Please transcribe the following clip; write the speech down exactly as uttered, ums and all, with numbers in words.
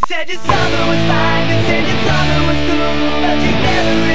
said your summer was fine, you said your summer was cool, but you never